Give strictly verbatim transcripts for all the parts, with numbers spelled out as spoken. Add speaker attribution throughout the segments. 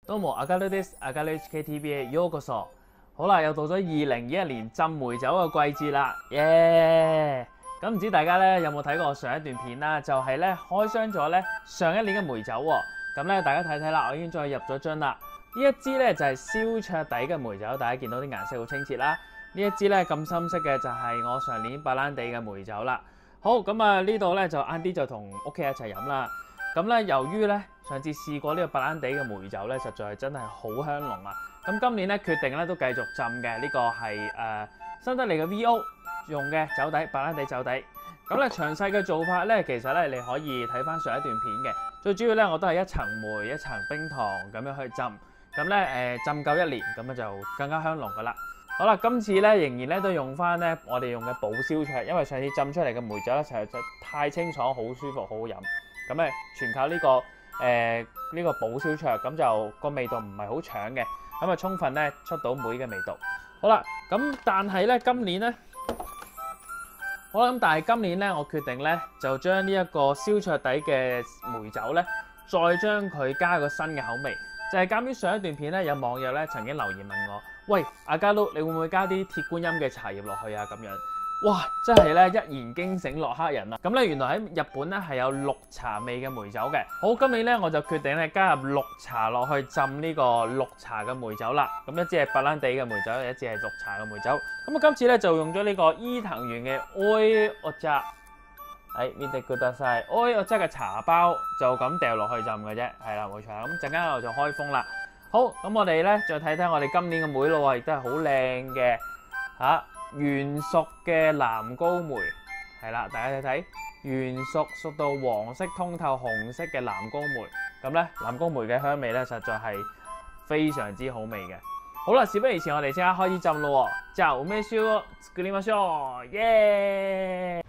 Speaker 1: どうも，阿加里です。阿加里 H K T V へようこそ。好啦，又到咗二零二一年浸梅酒嘅季節啦，耶！咁唔知大家咧有冇睇過上一段片啦？就係咧開箱咗咧上一年嘅梅酒喎。咁咧大家睇睇啦，我已經再入咗樽啦。呢一支咧就係燒灼底嘅梅酒，大家見到啲顏色好清澈啦。呢一支咧咁深色嘅就係我上年白蘭地嘅梅酒啦。好，咁啊呢度咧就晏啲就同屋企人一齊飲啦。咁咧由於咧上次試過呢個白蘭地嘅梅酒咧，實在係真係好香濃啊！咁今年咧決定咧都繼續浸嘅，呢、這個係誒、呃、新得嚟嘅 V O 用嘅酒底，白蘭地酒底。咁咧詳細嘅做法咧，其實咧你可以睇翻上一段片嘅。最主要咧我都係一層梅一層冰糖咁樣去浸。咁咧誒浸夠一年，咁樣就更加香濃噶啦。好啦，今次咧仍然咧都用翻咧我哋用嘅寶燒灼，因為上次浸出嚟嘅梅酒咧實在太清楚、好舒服、好好飲。咁咧全靠呢、這個誒呢、呃這個寶燒灼，咁就個味道唔係好搶嘅，咁啊充分咧出到梅嘅味道。好啦，咁但係咧今年咧，好啦咁但係今年咧，我決定咧就將呢一個燒灼底嘅梅酒咧，再將佢加個新嘅口味，就係鑑於上一段片咧有網友咧曾經留言問我，喂阿加魯，你會唔會加啲鐵觀音嘅茶葉落去啊？咁樣。哇！真係咧一言驚醒洛克人啊！咁咧原來喺日本咧係有綠茶味嘅梅酒嘅。好，今年咧我就決定咧加入綠茶落去浸呢個綠茶嘅梅酒啦。咁一支係白蘭地嘅梅酒，一支係綠茶嘅梅酒。咁我今次咧就用咗呢個伊藤園嘅 Oi Ocha，係見得good晒 Oi Ocha嘅茶包就咁掉落去浸嘅啫。係啦，冇錯。咁陣間我就開封啦。好，咁我哋咧再睇睇我哋今年嘅梅咯，亦都係好靚嘅嚇。原熟嘅南高梅係啦，大家睇睇原熟熟到黃色通透紅色嘅南高梅，咁咧南高梅嘅香味咧實在係非常之好味嘅。好啦，事不宜遲，我哋即刻開始浸咯。じゃあ梅酒を作りましょう，耶！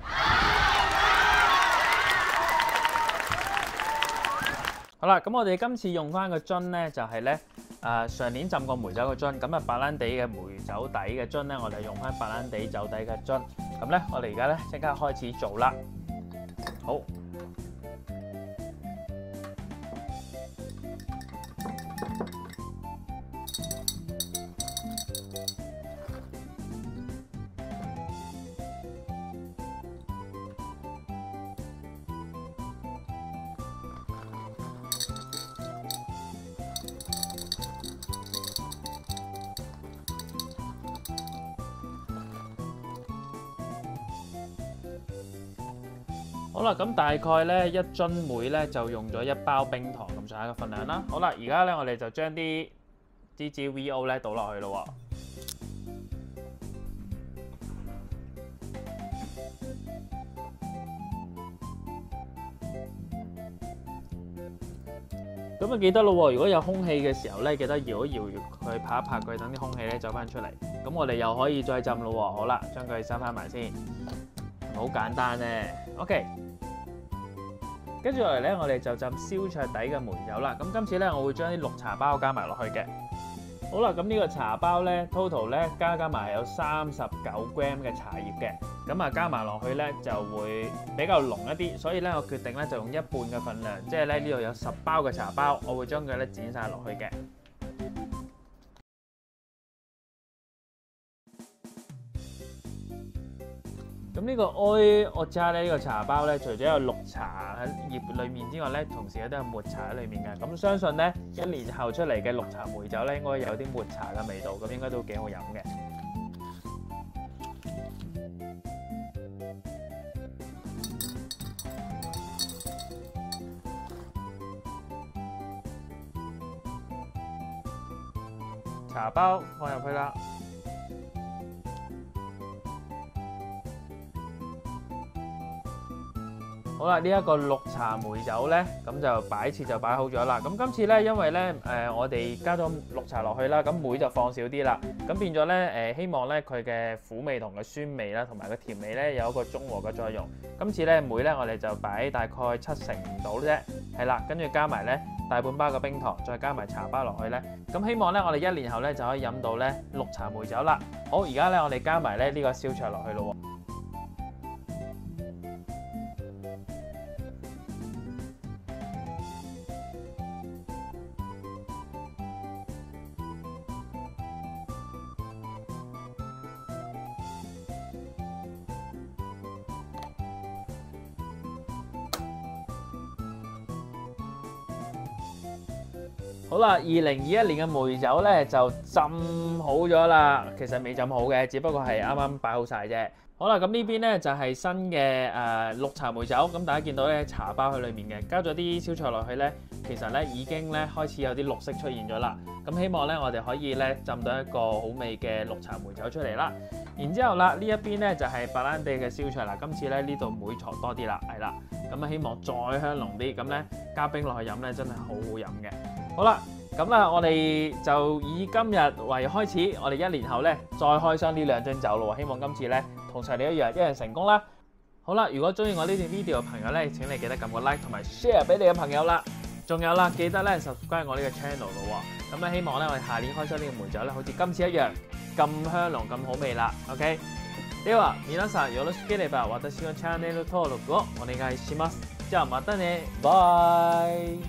Speaker 1: 好啦，咁我哋今次用翻個樽咧，就係咧。誒、呃、上年浸過梅酒嘅樽，咁啊白蘭地嘅梅酒底嘅樽咧，我哋用翻白蘭地酒底嘅樽，咁咧我哋而家咧即刻開始做啦。好，好啦，咁大概咧一樽梅咧就用咗一包冰糖咁上下嘅份量啦。好啦，而家咧我哋就將啲啲支 V O 咧倒落去咯。咁啊記得咯，如果有空氣嘅時候咧，記得搖一搖佢，拍一拍佢，等啲空氣咧走翻出嚟。咁我哋又可以再浸咯。好啦，將佢收翻埋先，好簡單咧。OK。跟住落嚟咧，我哋就浸燒灼底嘅梅酒啦。咁今次咧，我會將啲綠茶包加埋落去嘅。好啦，咁呢個茶包咧 ，total 咧加加埋有三十九 gram 嘅茶葉嘅。咁啊加埋落去咧就會比較濃一啲，所以咧我決定咧就用一半嘅份量，即係咧呢度有十包嘅茶包，我會將佢咧剪晒落去嘅。咁呢個 Oi Ocha 咧，呢個茶包咧，除咗有綠茶喺葉裏面之外咧，同時咧都有抹茶喺裏面嘅。咁相信咧，一年後出嚟嘅綠茶梅酒咧，應該有啲抹茶嘅味道，咁應該都幾好飲嘅。茶包放入去啦。好啦，呢、這、一個綠茶梅酒咧，咁就擺設就擺好咗啦。咁今次咧，因為咧誒、呃、我哋加咗綠茶落去啦，咁梅就放少啲啦。咁變咗咧誒，希望咧佢嘅苦味同嘅酸味啦，同埋個甜味咧有一個中和嘅作用。今次咧梅咧，我哋就擺大概七成到啫，係啦。跟住加埋咧大半包嘅冰糖，再加埋茶包落去咧。咁希望咧我哋一年後咧就可以飲到咧綠茶梅酒啦。好，而家咧我哋加埋咧呢個燒灼落去咯。 好啦，二零二一年嘅梅酒咧就浸好咗啦，其實未浸好嘅，只不過係啱啱擺好晒啫。好啦，咁呢邊咧就係新嘅誒綠茶梅酒，咁大家見到咧茶包喺裏面嘅，加咗啲燒菜落去咧，其實咧已經咧開始有啲綠色出現咗啦。咁希望咧我哋可以咧浸到一個好味嘅綠茶梅酒出嚟啦。然之後啦，呢一邊咧就係白蘭地嘅燒菜啦，今次咧呢度梅床多啲啦，係啦，咁啊希望再香濃啲，咁咧加冰落去飲咧真係好好飲嘅。好啦，咁啊，我哋就以今日為開始，我哋一年後咧再開箱呢兩樽酒咯。希望今次咧同齊你一樣，一樣成功啦。好啦，如果中意我呢段 video 嘅朋友咧，請你記得撳個 like 同埋 share 俾你嘅朋友啦。仲有啦，記得咧 subscribe 我呢個 channel 咯。咁咧希望咧我哋下年開箱呢個梅酒咧，好似今次一樣咁香濃咁好味啦。OK， では皆さんよろしければ私のチャンネル登録をお願いします。じゃあまたね、バイ。